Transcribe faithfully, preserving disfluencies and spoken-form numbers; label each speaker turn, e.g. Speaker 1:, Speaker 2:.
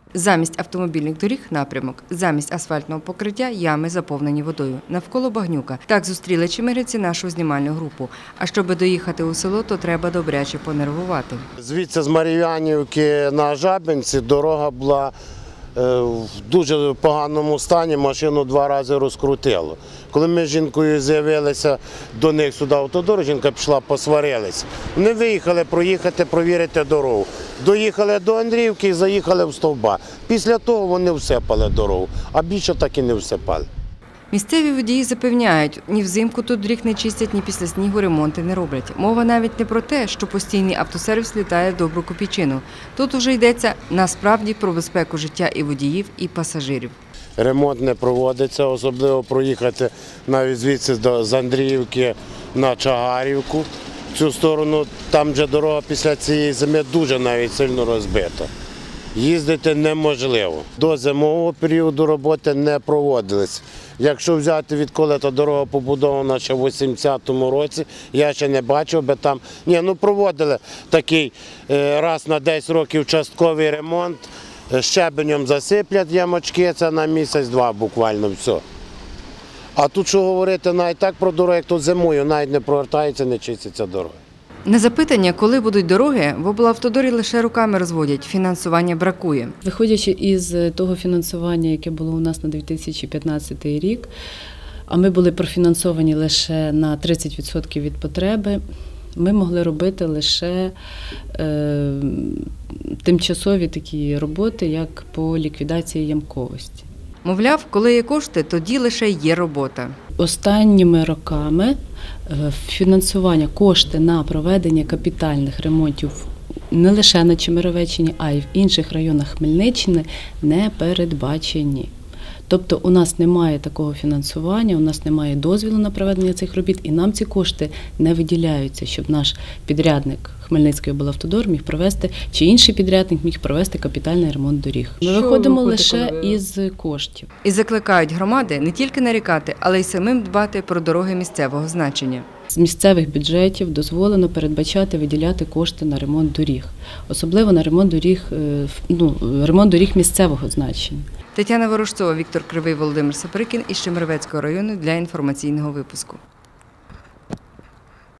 Speaker 1: Замість автомобільних доріг – напрямок, замість асфальтного покриття – ями, заповнені водою. Навколо багнюка. Так зустріли чемерівці нашу знімальну групу. А щоб доїхати у село, то треба добряче понервувати.
Speaker 2: Звідси з Мар'янівки на Жабинці дорога була в дуже поганому стані, машину два рази розкрутило. Коли ми з жінкою з'явилися до них сюди автодор, жінка пішла, посварилися. Вони виїхали проїхати, провірити дорогу. Доїхали до Андріївки і заїхали в Стовба. Після того вони всипали дорогу, а більше так і не всипали.
Speaker 1: Місцеві водії запевняють, ні взимку тут доріг не чистять, ні після снігу ремонти не роблять. Мова навіть не про те, що постійний автосервіс літає в добру копійчину. Тут уже йдеться насправді про безпеку життя і водіїв, і пасажирів.
Speaker 2: Ремонт не проводиться, особливо проїхати навіть звідси з Андріївки на Чагарівку. В цю сторону, там же дорога після цієї зими дуже навіть сильно розбита. Їздити неможливо. До зимового періоду роботи не проводились. Якщо взяти, відколи та дорога побудована ще в вісімдесятому році, я ще не бачив, би там, ні, ну проводили такий раз на десять років частковий ремонт, щебенем засиплять ямочки, це на місяць-два буквально все. А тут що говорити навіть так про дорогу, як тут зимою, навіть не провертається, не чиститься дорога.
Speaker 1: На запитання, коли будуть дороги, в облавтодорі лише руками розводять, фінансування бракує.
Speaker 3: Виходячи із того фінансування, яке було у нас на дві тисячі п'ятнадцятий рік, а ми були профінансовані лише на тридцять відсотків від потреби, ми могли робити лише е, тимчасові такі роботи, як по ліквідації ямковості.
Speaker 1: Мовляв, коли є кошти, тоді лише є робота.
Speaker 3: Останніми роками фінансування, кошти на проведення капітальних ремонтів не лише на Чемеровеччині, а й в інших районах Хмельниччини не передбачені. Тобто у нас немає такого фінансування, у нас немає дозволу на проведення цих робіт, і нам ці кошти не виділяються, щоб наш підрядник Хмельницький облавтодор міг провести, чи інший підрядник міг провести капітальний ремонт доріг. Ми
Speaker 1: Що
Speaker 3: виходимо
Speaker 1: ви
Speaker 3: лише
Speaker 1: коли...
Speaker 3: із коштів.
Speaker 1: І закликають громади не тільки нарікати, але й самим дбати про дороги місцевого значення.
Speaker 3: З місцевих бюджетів дозволено передбачати, виділяти кошти на ремонт доріг. Особливо на ремонт доріг, ну, ремонт доріг місцевого значення.
Speaker 1: Тетяна Ворожцова, Віктор Кривий, Володимир Саприкін із Чемеровецького району для інформаційного випуску.